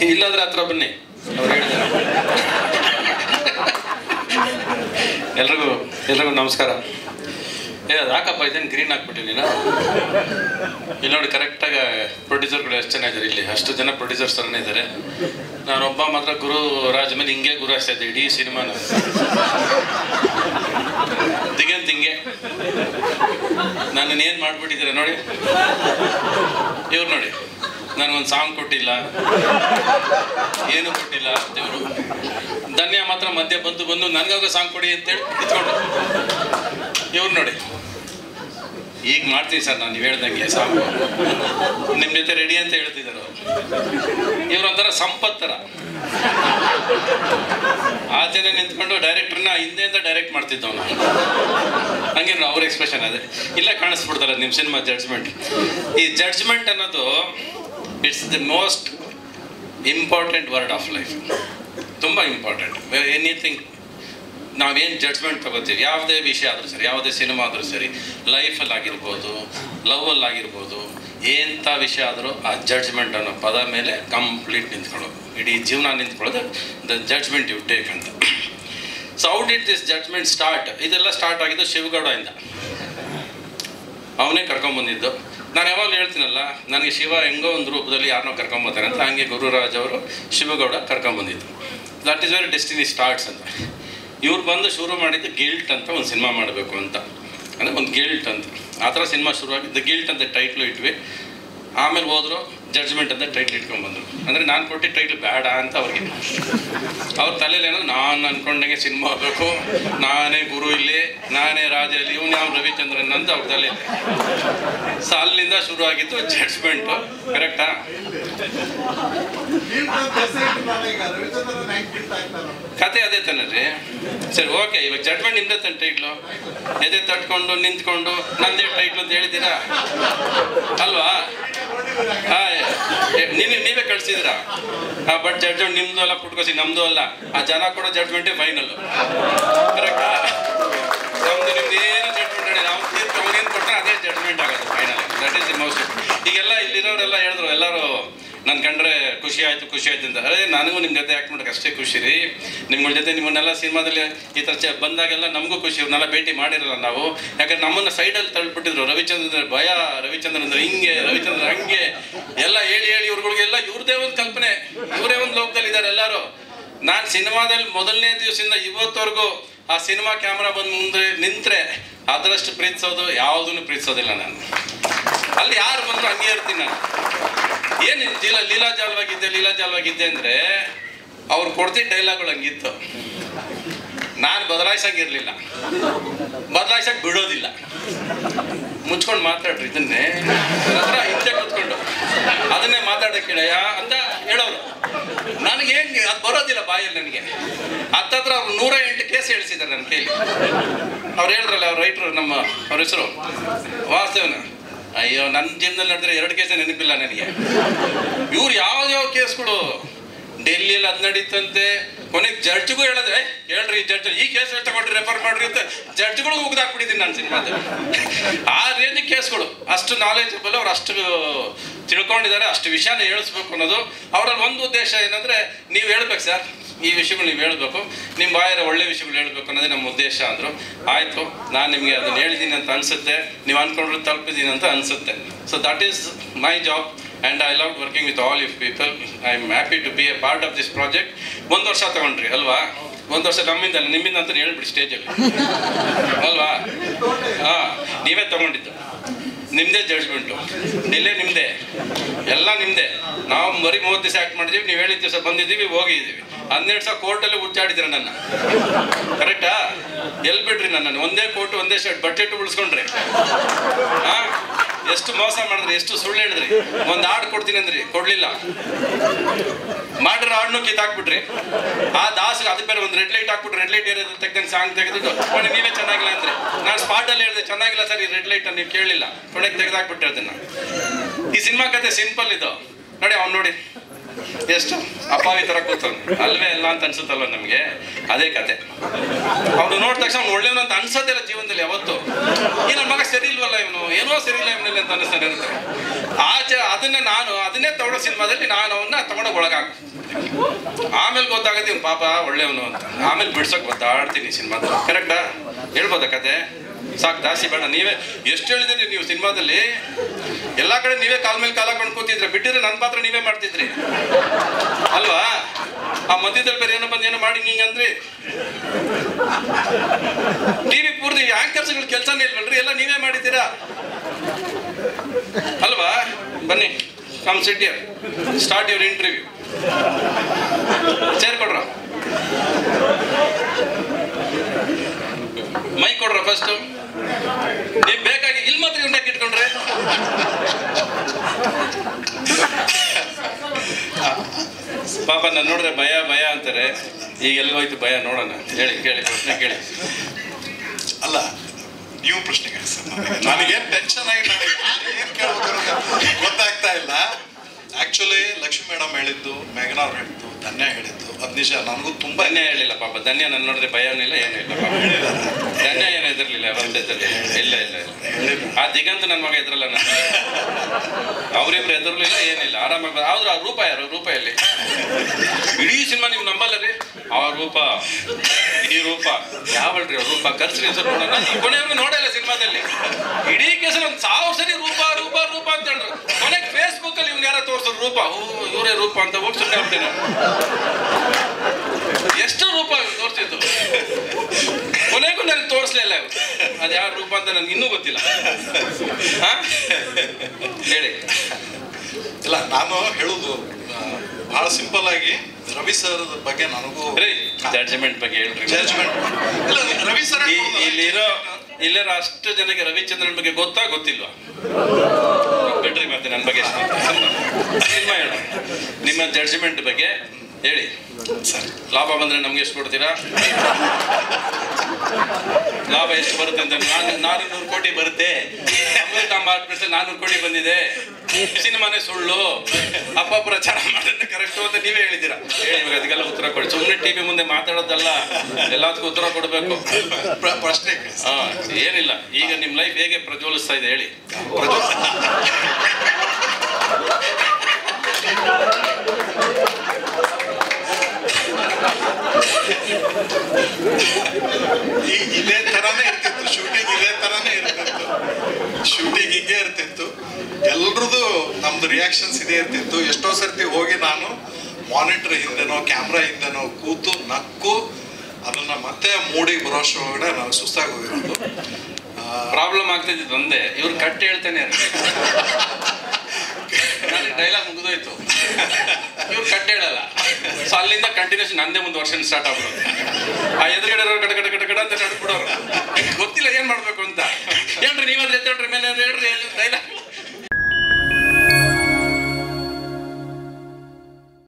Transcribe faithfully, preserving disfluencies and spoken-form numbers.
ಇಲ್ಲಾಂದ್ರೆ ಹತ್ರ ಬನ್ನಿ ಅವ್ರು ಹೇಳಿದ್ದಾರೆ. ಎಲ್ರಿಗೂ ಎಲ್ರಿಗೂ ನಮಸ್ಕಾರ. ಏ ಅದು ಹಾಕಪ್ಪ, ಇದೇನು ಗ್ರೀನ್ ಹಾಕ್ಬಿಟ್ಟಿದ್ದೀನ. ಇಲ್ಲಿ ನೋಡಿ ಕರೆಕ್ಟಾಗಿ ಪ್ರೊಡ್ಯೂಸರ್ಗಳು ಎಷ್ಟು ಚೆನ್ನಾಗಿದ್ದಾರೆ. ಇಲ್ಲಿ ಅಷ್ಟು ಜನ ಪ್ರೊಡ್ಯೂಸರ್ಸ್ ಥರನೇ ಇದ್ದಾರೆ. ನಾನೊಬ್ಬ ಮಾತ್ರ ಗುರು ರಾಜ್ ಮೇಲೆ ಹಿಂಗೆ ಗುರು ಆಗ್ತಾ ಇದ್ದೆ ಇಡೀ ಸಿನಿಮಾನ. ದಿಗಂತ್ ಹಿಂಗೆ ನನ್ನನ್ನು ಏನು ಮಾಡ್ಬಿಟ್ಟಿದ್ದೀರ ನೋಡಿ. ಇವ್ರು ನೋಡಿ, ನನಗೊಂದು ಸಾಂಗ್ ಕೊಟ್ಟಿಲ್ಲ, ಏನು ಕೊಟ್ಟಿಲ್ಲ ದೇವರು. ಧನ್ಯ ಮಾತ್ರ ಮಧ್ಯೆ ಬಂದು ಬಂದು ನನಗಾಗ ಸಾಂಗ್ ಕೊಡಿ ಅಂತೇಳಿ ಇತ್ಕೊಂಡು. ಇವ್ರು ನೋಡಿ, ಈಗ ಮಾಡ್ತೀನಿ ಸರ್ ನಾನು ನೀವು ಹೇಳ್ದಂಗೆ ಸಾಂಗು, ನಿಮ್ಮ ಜೊತೆ ರೆಡಿ ಅಂತ ಹೇಳ್ತಿದ್ದಾರೆ ಅವರು. ಇವ್ರೊಂಥರ ಸಂಪತ್ತರ ಆಚೆನೆ ನಿಂತ್ಕೊಂಡು ಡೈರೆಕ್ಟ್ರನ್ನ ಹಿಂದೆಯಿಂದ ಡೈರೆಕ್ಟ್ ಮಾಡ್ತಿದ್ದವ್ ನಾವು. ಹಂಗೆ ಅವ್ರ ಎಕ್ಸ್ಪ್ರೆಷನ್ ಅದೇ ಇಲ್ಲ ಕಾಣಿಸ್ಬಿಡ್ತಾರೆ ನಿಮ್ಮ ಸಿನಿಮಾ ಜಡ್ಜ್ಮೆಂಟ್. ಈ ಜಡ್ಜ್ಮೆಂಟ್ ಅನ್ನೋದು it's the most important word of life. ತುಂಬ ಇಂಪಾರ್ಟೆಂಟ್. ಎನಿಥಿಂಗ್ ನಾವೇನು ಜಡ್ಜ್ಮೆಂಟ್ ತಗೋತೀವಿ, ಯಾವುದೇ ವಿಷಯ ಆದರೂ ಸರಿ, ಯಾವುದೇ ಸಿನಿಮಾ ಆದರೂ ಸರಿ, ಲೈಫಲ್ಲಿ ಆಗಿರ್ಬೋದು, ಲವ್ವಲ್ಲಿ ಆಗಿರ್ಬೋದು, ಎಂಥ ವಿಷಯ ಆದರೂ ಆ ಜಡ್ಜ್ಮೆಂಟ್ ಅನ್ನೋ ಪದ ಮೇಲೆ ಕಂಪ್ಲೀಟ್ ನಿಂತ್ಕೊಳ್ಳೋದು, ಇಡೀ ಜೀವನ ನಿಂತ್ಕೊಳ್ಳೋದು ದ ಜಡ್ಜ್ಮೆಂಟ್ ಯು ಟೇಕ್ ಅಂತ. So how did this judgement start? ಇದೆಲ್ಲ ಸ್ಟಾರ್ಟ್ ಆಗಿದ್ದು ಶಿವಗೌಡದಿಂದ. ಅವನೇ ಕರ್ಕೊಂಬಂದಿದ್ದು. ನಾನು ಯಾವಾಗಲೂ ಹೇಳ್ತೀನಲ್ಲ, ನನಗೆ ಶಿವ ಹೆಂಗೋ ಒಂದು ರೂಪದಲ್ಲಿ ಯಾರನ್ನೋ ಕರ್ಕೊಂಬರ್ತಾರೆ ಅಂತ, ಹಂಗೆ ಗುರುರಾಜ್ ಅವರು ಶಿವಗೌಡ ಕರ್ಕೊಂಬಂದಿದ್ದು. That is very destiny starts ಅಂತ. ಇವ್ರು ಬಂದು ಶುರು ಮಾಡಿದ್ದು ಗಿಲ್ಟ್ ಅಂತ ಒಂದು ಸಿನಿಮಾ ಮಾಡಬೇಕು ಅಂತ, ಅಂದರೆ ಒಂದು ಗಿಲ್ಟ್ ಅಂತ. ಆ ಥರ ಸಿನಿಮಾ ಶುರುವಾಗಿದ್ದು ಗಿಲ್ಟ್ ಅಂತ ಟೈಟ್ಲು ಇಟ್ವಿ. ಆಮೇಲೆ ಹೋದ್ರು ಜಡ್ಜ್ಮೆಂಟ್ ಅಂತ ಟೈಟ್ಲ್ ಇಟ್ಕೊಂಡ್ಬಂದರು. ಅಂದರೆ ನಾನು ಕೊಟ್ಟಿದ್ದ ಟೈಟ್ಲ್ ಬೇಡ ಅಂತ ಅವ್ರಿಗೆ. ಅವ್ರ ತಲೆಯಲ್ಲೇನೋ ನಾನು ಅಂದ್ಕೊಂಡಂಗೆ ಸಿನಿಮಾ ಆಗಬೇಕು, ನಾನೇ ಗುರು ಇಲ್ಲಿ, ನಾನೇ ರಾಜ ಇಲ್ಲಿ, ಇವನು ಯಾವ ರವಿಚಂದ್ರನ್ ಅಂತ ಅವ್ರ ತಲೆಯಲ್ಲಿ. ಸೊ ಅಲ್ಲಿಂದ ಶುರು ಆಗಿದ್ದು ಜಡ್ಜ್ಮೆಂಟು. ಕರೆಕ್ಟಾ? ಕತೆ ಅದೇ ತಾನೆ ರೀ. ಸರಿ, ಓಕೆ, ಇವಾಗ ಜಡ್ಜ್ಮೆಂಟ್ ನಿಮ್ದೇ ತಾನೆ ಟೈಟ್ಲು. ಎದೆ ತಟ್ಕೊಂಡು ನಿಂತ್ಕೊಂಡು ನಂದೇ ಟೈಟ್ಲು ಅಂತ ಹೇಳಿದ್ದೀರಾ ಅಲ್ವಾ? ಹಾಂ, ನೀನು ನೀವೇ ಕಳಿಸಿದ್ರಾ? ಹಾಂ, ಬಟ್ ಜಡ್ಜ್ಮೆಂಟ್ ನಿಮ್ಮದು ಅಲ್ಲ, ಪುಟ್ಕೋಸಿ ನಮ್ಮದು ಅಲ್ಲ. ಆ ಜನ ಕೊಡೋ ಜಡ್ಜ್ಮೆಂಟೇ ಫೈನಲ್ಲು. ಕರೆಕ್ಟಾ? ನಮ್ಮದು ನಿಮ್ದು ಏನು ಜಡ್ಜ್ಮೆಂಟ್ ಹೇಳಿ ನಾವು ತೀರ್ಪು ಅವನೇನು ಕೊಟ್ಟರೆ ಅದೇ ಜಡ್ಜ್ಮೆಂಟ್ ಆಗೋದು final. That is the most. ಈಗೆಲ್ಲ ಇಲ್ಲಿರೋರೆಲ್ಲ ಹೇಳಿದ್ರು, ಎಲ್ಲರೂ ನನ್ನ ಕಂಡ್ರೆ ಖುಷಿ ಆಯಿತು ಖುಷಿ ಆಯ್ತು ಅಂತ. ಅದೇ ನನಗೂ ನಿಮ್ಮ ಜೊತೆ ಆ್ಯಕ್ಟ್ ಮಾಡೋಕೆ ಅಷ್ಟೇ ಖುಷಿ ರೀ. ನಿಮ್ಗಳ ಜೊತೆ ನಿಮ್ಮನ್ನೆಲ್ಲ ಸಿನಿಮಾದಲ್ಲಿ ಈ ಥರ ಚ ಬಂದಾಗೆಲ್ಲ ನಮಗೂ ಖುಷಿ. ಇವ್ರನ್ನೆಲ್ಲ ಭೇಟಿ ಮಾಡಿರಲ್ಲ ನಾವು, ಯಾಕಂದ್ರೆ ನಮ್ಮನ್ನು ಸೈಡಲ್ಲಿ ತಳ್ಳಿಬಿಟ್ಟಿದ್ರು. ರವಿಚಂದ್ರ ಭಯ, ರವಿಚಂದ್ರನ್ ಅಂದ್ರೆ ಹಿಂಗೆ, ರವಿಚಂದ್ರ ಹಂಗೆ ಎಲ್ಲ ಹೇಳಿ ಹೇಳಿ ಇವ್ರುಗಳಿಗೆಲ್ಲ ಇವ್ರದೇ ಒಂದು ಕಲ್ಪನೆ, ಇವರೇ ಒಂದು ಲೋಕದಲ್ಲಿ ಇದ್ದಾರೆ ಎಲ್ಲರೂ. ನಾನು ಸಿನಿಮಾದಲ್ಲಿ ಮೊದಲನೇ ದಿವಸದಿಂದ ಇವತ್ತವರೆಗೂ ಆ ಸಿನಿಮಾ ಕ್ಯಾಮ್ರಾ ಬಂದು ಮುಂದೆ ನಿಂತರೆ ಅದರಷ್ಟು ಪ್ರೀತಿಸೋದು ಯಾವುದನ್ನು ಪ್ರೀತಿಸೋದಿಲ್ಲ ನಾನು. ಅಲ್ಲಿ ಯಾರು ಬಂದರೂ ಹಂಗೆ ಇರ್ತೀನಿ ನಾನು. ಏನು ಲೀಲಾ ಲೀಲಾಜಾಲವಾಗಿದ್ದೆ ಲೀಲಾಜಾಲವಾಗಿದ್ದೆ ಅಂದರೆ ಅವ್ರು ಕೊಡ್ತಿದ್ದ ಡೈಲಾಗ್ಗಳು ಹಂಗಿತ್ತು. ನಾನು ಬದಲಾಯಿಸಂಗಿರಲಿಲ್ಲ, ಬದಲಾಯಿಸಕ್ಕೆ ಬಿಡೋದಿಲ್ಲ. ಮುಚ್ಕೊಂಡು ಮಾತಾಡ್ರಿ ಇದನ್ನೇ ಹತ್ರ ಹಿಂದೆ ಕೂತ್ಕೊಂಡು ಅದನ್ನೇ ಮಾತಾಡೋಕೆ ಕೇಳಯ್ಯ ಅಂತ ಹೇಳೋರು. ನನಗೆ ಹೆಂಗೆ ಅದು ಬರೋದಿಲ್ಲ ಬಾಯಲ್ಲಿ. ನನಗೆ ಹತ್ತತ್ರ ಅವ್ರು ನೂರ ಎಂಟು ಕೇಸ್ ಹೇಳಿಸಿದ್ದಾರೆ ನನ್ನ ಕೈಲಿ. ಅವ್ರು ಹೇಳಿದ್ರಲ್ಲ, ಅವ್ರ ರೈಟ್ರು, ನಮ್ಮ ಅವ್ರ ಹೆಸರು ವಾಸ್ತವನ. ಅಯ್ಯೋ, ನನ್ನ ಜೀವನದಲ್ಲಿ ನಡೆದ್ರೆ ಎರಡು ಕೇಸೇ ನೆನಪಿಲ್ಲ ನನಗೆ. ಇವ್ರು ಯಾವ್ಯಾವ ಕೇಸ್ಗಳು ಡೆಲ್ಲಿಯಲ್ಲಿ ಅದು ನಡೀತಂತೆ. ಕೊನೆಗೆ ಜಡ್ಜ್ಗೂ ಹೇಳಿದ್ರೆ, ಹೇಳ್ರಿ ಜಡ್ಜ್ ಈ ಕೇಸ್ ಎಷ್ಟು ತಗೊಂಡ್ರಿ, ರೆಫರ್ ಮಾಡ್ರಿ ಅಂತ ಜಡ್ಜ್ಗಳಿಗೂ ಉಗ್ದಾಕ್ಬಿಟ್ಟಿದ್ದೀನಿ ನಾನು ಸಿನಿಮಾದಲ್ಲಿ. ಆ ರೇಂಜ್ ಕೇಸ್ಗಳು. ಅಷ್ಟು ನಾಲೆಜಬಲ್, ಅವ್ರು ಅಷ್ಟು ತಿಳ್ಕೊಂಡಿದ್ದಾರೆ, ಅಷ್ಟು ವಿಷಯನ ಹೇಳಿಸ್ಬೇಕು ಅನ್ನೋದು ಅವರಲ್ಲಿ ಒಂದು ಉದ್ದೇಶ. ಏನಂದರೆ ನೀವು ಹೇಳ್ಬೇಕು ಸರ್, ಈ ವಿಷಯಗಳು ನೀವು ಹೇಳಬೇಕು, ನಿಮ್ಮ ಬಾಯರ ಒಳ್ಳೆ ವಿಷಯಗಳು ಹೇಳಬೇಕು ಅನ್ನೋದೇ ನಮ್ಮ ಉದ್ದೇಶ ಅಂದರು. ಆಯಿತು, ನಾನು ನಿಮಗೆ ಅದನ್ನು ಹೇಳಿದ್ದೀನಿ ಅಂತ ಅನಿಸುತ್ತೆ, ನೀವು ಅಂದ್ಕೊಂಡ್ರೆ ತಲುಪಿದ್ದೀನಿ ಅಂತ ಅನಿಸುತ್ತೆ. So that is my job and I loved working with all you people. I am happy to be a part of this project. ಒಂದು ವರ್ಷ ತಗೊಂಡ್ರಿ ಅಲ್ವಾ? ಒಂದು ವರ್ಷ ನಮ್ಮಿಂದ ಅಲ್ಲ, ನಿಮ್ಮಿಂದ ಅಂತ ಹೇಳ್ಬಿಡಿ ಸ್ಟೇಜಲ್ಲಿ ಅಲ್ವಾ? ಹಾಂ, ನೀವೇ ತಗೊಂಡಿದ್ದು, ನಿಮ್ಮದೇ ಜಡ್ಜ್ಮೆಂಟು, ಡಿಲೇ ನಿಮ್ಮದೇ, ಎಲ್ಲ ನಿಮ್ಮದೇ. ನಾವು ಬರೀ ಮೂವತ್ತು ದಿವಸ ಆ್ಯಕ್ಟ್ ಮಾಡಿದ್ದೀವಿ, ನೀವು ಹೇಳಿದ ದಿವಸ ಬಂದಿದ್ದೀವಿ, ಹೋಗಿದ್ದೀವಿ. ಹನ್ನೆರಡು ಸಾವಿರ ಕೋರ್ಟಲ್ಲಿ ಹುಚ್ಚಾಡಿದ್ದೀರ ನನ್ನ. ಕರೆಕ್ಟಾ? ಎಲ್ಲಿ ಬಿಡ್ರಿ ನನ್ನನ್ನು? ಒಂದೇ ಕೋರ್ಟು, ಒಂದೇ ಶರ್ಟ್, ಬಟ್ಟೆಟ್ಟು ಉಳಿಸ್ಕೊಂಡ್ರಿ. ಹಾಂ, ಎಷ್ಟು ಮೋಸ ಮಾಡಿದ್ರಿ, ಎಷ್ಟು ಸುಳ್ಳು ಹೇಳಿದ್ರಿ. ಒಂದು ಹಾಡು ಕೊಡ್ತೀನಿ ಅಂದ್ರಿ, ಕೊಡ್ಲಿಲ್ಲ. ಮಾಡಿರೋ ಹಾಡನ್ನು ಕಿತ್ತಾಕ್ಬಿಟ್ರಿ. ಆ ದಾಸ್ಗೆ ಅದಕ್ಕೆ ಬೇರೆ ಒಂದು ರೆಡ್ ಲೈಟ್ ಹಾಕ್ಬಿಟ್ರಿ. ರೆಡ್ ಲೈಟ್ ಏರಿಯಾದ ತೆಗ್ದಂಗೆ ಸಾಂಗ್ ತೆಗೆದು ಕೊನೆ ನೀವೇ ಚೆನ್ನಾಗಿಲ್ಲ ಅಂದ್ರೆ ನಾನು ಸ್ಪಾಟಲ್ಲಿ ಹೇಳಿದೆ ಚೆನ್ನಾಗಿಲ್ಲ ಸರ್ ಈ ರೆಡ್ ಲೈಟ್ ನೀವು ಕೇಳಿಲ್ಲ, ಕೊನೆಗೆ ತೆಗೆದಾಕ್ಬಿಟ್ಟೆ ಅದನ್ನ. ಈ ಸಿನಿಮಾ ಕತೆ ಸಿಂಪಲ್ ಇದು ನೋಡಿ. ಅವ್ನು ನೋಡಿ ಎಷ್ಟು ಅಪ್ಪಾವಿ ಥರ ಕೂತವನು, ಅಲ್ವೇ ಅಲ್ಲ ಅಂತ ಅನ್ಸುತ್ತಲ್ವ ನಮಗೆ. ಅದೇ ಕತೆ. ಅವನು ನೋಡಿದ ತಕ್ಷಣ ಅವ್ನು ಒಳ್ಳೆಯವನು ಅಂತ ಅನ್ಸೋದಿಲ್ಲ ಜೀವನದಲ್ಲಿ ಯಾವತ್ತು. ಈ ನನ್ನ ಮಗ ಸರಿ ಇಲ್ವಲ್ಲ ಇವನು, ಏನೋ ಸರಿ ಇಲ್ಲ ಇವನಲ್ಲಿ ಅಂತ ಅನಿಸ್ತಾನೆ ಇರುತ್ತೆ. ಆಚೆ ಅದನ್ನ ನಾನು ಅದನ್ನೇ ತಗೊಳ್ಳೋ ಸಿನಿಮಾದಲ್ಲಿ ನಾನು ಅವನ್ನ ತಗೊಂಡೋಗಿ ಒಳಗಾಕ, ಆಮೇಲೆ ಗೊತ್ತಾಗತ್ತೆ ಇವ್ನು ಪಾಪ ಒಳ್ಳೆಯವನು ಅಂತ. ಆಮೇಲೆ ಬಿಡ್ಸೋಕೆ ಗೊತ್ತಾಡ್ತೀನಿ ಸಿನಿಮಾದಲ್ಲಿ. ಕರೆಕ್ಟಾ? ಹೇಳ್ಬೋದಾ ಕತೆ? ಸಾಕು, ಜಾಸ್ತಿ ಬೇಡ. ನೀವೇ ಎಷ್ಟು ಹೇಳಿದ್ರಿ ನೀವು ಸಿನಿಮಾದಲ್ಲಿ, ಎಲ್ಲಾ ಕಡೆ ನೀವೇ ಕಾಲ್ ಮೇಲೆ ಕಾಲ ಹಾಕೊಂಡು ಕೂತಿದ್ರೆ, ಬಿಟ್ಟಿದ್ರೆ ನನ್ನ ಪಾತ್ರ ನೀವೇ ಮಾಡ್ತಿದ್ರಿ ಅಲ್ವಾ? ಆ ಮಧ್ಯದಲ್ಲಿ ಬೇರೆ ಏನೋ ಬಂದು ಏನೋ ಮಾಡಿ ಹಿಂಗಂದ್ರಿ. ಟಿವಿ ಪೂರ್ತಿ ಆಂಕರ್ಸ್ಗಳ ಕೆಲಸನೇ ಇಲ್ವಲ್ರಿ, ಎಲ್ಲ ನೀವೇ ಮಾಡಿದ್ದೀರಾ ಅಲ್ವಾ? ಬನ್ನಿ, come sit here, start your interview. Chair ಕೊಡ್ರ, ಮೈಕ್ ಕೊಡ್ರ ಫಸ್ಟ್. ನೀವ್ ಬೇಕಾಗಿ ಇಲ್ಲಿ ಮಾತ್ರ ಇವ್ರನ್ನ ಇಟ್ಕೊಂಡ್ರೆ ಪಾಪ ನಾನು ನೋಡಿದ್ರೆ ಭಯ ಭಯ ಅಂತಾರೆ. ಈಗ ಎಲ್ಲಿಗೋಯ್ತು ಭಯ? ನೋಡೋಣ, ಹೇಳಿ ಕೇಳಿ ಪ್ರಶ್ನೆ ಕೇಳಿ. ಅಲ್ಲ, ನೀವು ಪ್ರಶ್ನೆ ಕೇಳಿ ಸರ್. ನನಗೇನು ಟೆನ್ಷನ್ ಆಗಿ ನಾನು ಏನು ಕೇಳಬೇಕು ಗೊತ್ತಾಗ್ತಾ ಇಲ್ಲ. ಆಕ್ಚುಲಿ ಲಕ್ಷ್ಮಿ ಮೇಡಮ್ ಹೇಳಿದ್ದು, ಮೇಘನಾ ಅವ್ರು ಹೇಳಿದ್ದು, ಧನ್ಯ ಹೇಳಿದ್ದು ಅದ್ ನಿಜ. ನನಗೂ ತುಂಬಾ ಧನ್ಯ ಹೇಳಿಲ್ಲ ಪಾಪ. ಧನ್ಯ ನನ್ನ ನೋಡಿದ್ರೆ ಭಯನೂ ಇಲ್ಲ, ಏನೂ ಇಲ್ಲ ಪಾಪ. ಧನ್ಯ ಏನು ಎದುರ್ಲಿಲ್ಲ ಅವರ ಜೊತೆ. ಇಲ್ಲ ಇಲ್ಲ ಇಲ್ಲ ಆ ದಿಗಂತ ನನ್ನ ಮಗ ಎದುರಲ್ಲ. ನಾನು ಅವರಿಬ್ರು ಎದುರ್ಲಿಲ್ಲ, ಏನಿಲ್ಲ, ಆರಾಮಾಗಿ. ಆದ್ರೂ ಆ ರೂಪ ಯಾರು? ರೂಪಾಯಲ್ಲಿ ಇಡೀ ಸಿನಿಮಾ ನೀವು ನಂಬಲ್ಲ ರೀ. ಆ ರೂಪ, ಈ ರೂಪ ಯಾವಲ್ರಿ ಅವ್ರ ರೂಪ? ಕರ್ಸ್ರಿ ಸರ್ ನೋಡೋಣ. ಕೊನೆಯವ್ರಿಗೆ ನೋಡಲ್ಲ ಸಿನಿಮಾದಲ್ಲಿ. ಇಡೀ ಕೇಸಲ್ಲಿ ಒಂದು ಸಾವಿರ ಸರಿ ರೂಪ ರೂಪ ರೂಪ ಅಂತ ಹೇಳಿದ್ರು. ಕೊನೆಗೆ ಫೇಸ್ಬುಕ್ ಅಲ್ಲಿ ಇವ್ನು ಯಾರ ತೋರ್ಸೋರು ರೂಪ, ಇವರೇ ರೂಪ ಅಂತ ಹೋಗಿ ಸುಮ್ಮನೆ ಆಗ್ತೇನೆ. ಎಷ್ಟು ರೂಪ ತೋರಿಸಿದ್ದು, ಕೊನೆಗೂ ನನಗೆ ತೋರಿಸ್ಲಿಲ್ಲ ಇವ್ರು. ಅದು ಯಾವ ರೂಪ ಅಂತ ನನ್ಗೆ ಇನ್ನೂ ಗೊತ್ತಿಲ್ಲ. ಹೇಳಿ. ಇಲ್ಲ, ನಾನು ಹೇಳುದು ಬಹಳ ಸಿಂಪಲ್ ಆಗಿ ರವಿ ಸರ್ ಬಗ್ಗೆ ನನಗೂ ಜಡ್ಜ್ಮೆಂಟ್ ಬಗ್ಗೆ ಹೇಳ್ರಿ. ಜಡ್ಜ್ಮೆಂಟ್ ಇಲ್ಲ, ರವಿ ಸರ್ ಇಲ್ಲಿರೋ ಇಲ್ಲಿರೋ ಅಷ್ಟು ಜನಕ್ಕೆ ರವಿಚಂದ್ರನ್ ಬಗ್ಗೆ ಗೊತ್ತಾ ಗೊತ್ತಿಲ್ವಾ? ಬಿಡ್ರಿ ಮತ್ತೆ ನನ್ನ ಬಗ್ಗೆ ಸಿನಿಮಾ ಹೇಳಿ. ನಿಮ್ಮ ಜಡ್ಜ್ಮೆಂಟ್ ಬಗ್ಗೆ ಹೇಳಿ ಸರ್. ಲಾಭ ಬಂದ್ರೆ ನಮ್ಗೆ ಎಷ್ಟು ಕೊಡ್ತೀರಾ? ಲಾಭ ಎಷ್ಟು ಬರುತ್ತೆ ಅಂತ? ನಾನು ನಾನ್ನೂರು ಕೋಟಿ ಬರುತ್ತೆ. ನಾನ್ನೂರು ಕೋಟಿ ಬಂದಿದೆ. ಸಿನಿಮಾನೇ ಸುಳ್ಳು, ಅಪಪ್ರಚಾರ ಮಾಡಿದ್ರೆ ಕರೆಕ್ಟು ಅಂತ ನೀವೇ ಹೇಳಿದ್ದೀರಾ. ಹೇಳಿ ಇವಾಗ ಅದಕ್ಕೆಲ್ಲ ಉತ್ತರ ಕೊಡಿ. ಸುಮ್ಮನೆ ಟಿವಿ ಮುಂದೆ ಮಾತಾಡೋದಲ್ಲ, ಎಲ್ಲದಕ್ಕೂ ಉತ್ತರ ಕೊಡಬೇಕು. ಪ್ರಶ್ನೆ ಹಾ, ಏನಿಲ್ಲ. ಈಗ ನಿಮ್ ಲೈಫ್ ಹೇಗೆ ಪ್ರಜ್ವಲಿಸ್ತಾ ಇದೆ ಹೇಳಿ. ಇದೇ ತರಾನೇ ಇರ್ತಿತ್ತು ಶೂಟಿಂಗ್, ಇದೇ ತರಾನೇ ಇರ್ತಿತ್ತು ಶೂಟಿಂಗ್, ಹಿಂಗೆ ಇರ್ತಿತ್ತು. ಎಲ್ರದ್ದು ನಮ್ದು ರಿಯಾಕ್ಷನ್ಸ್ ಇದೇ ಇರ್ತಿತ್ತು. ಎಷ್ಟೋ ಸರ್ತಿ ಹೋಗಿ ನಾನು ಮಾನಿಟರ್ ಹಿಂದೆನೋ ಕ್ಯಾಮ್ರಾ ಹಿಂದೆನೋ ಕೂತು ನಕ್ಕು ಅದನ್ನ ಮತ್ತೆ ಮೂಡಿಗೆ ಬರೋಷ್ಟೊಳಗಡೆ ನಾನು ಸುಸ್ತಾಗಿ ಹೋಗಿರೋದು. ಪ್ರಾಬ್ಲಮ್ ಆಗ್ತಿದ್ದು ಒಂದೇ, ಇವ್ರು ಕಟ್ ಹೇಳ್ತೇನೆ. ನನಗೆ ಡೈಲಾಗ್ ಮುಗಿದೋಯ್ತು, ಇವ್ರು ಕಟ್ ಹೇಳಲ್ಲ. ಸೊ ಅಲ್ಲಿಂದ ಕಂಟಿನ್ಯೂಸ್ ನಂದೇ ಮುಂದೆ ವರ್ಷನ್ ಸ್ಟಾರ್ಟ್ ಆಗ್ಬಿಡೋದು. ಆ ಎದುರುಗಡೆ ಕಡೆ ಕಡೆ ಕಡೆ ಕಡೆ ಅಂತ ನಡ್ಬಿಡೋರು. ಗೊತ್ತಿಲ್ಲ ಏನ್ ಮಾಡ್ಬೇಕು ಅಂತ. ಹೇಳ್ರಿ ನೀವಾದ್ರೆ ಎದ್ದೇಳ್ರಿ ಮೇಲೆ ಹೇಳ್ರಿ ಡೈಲಾಗ್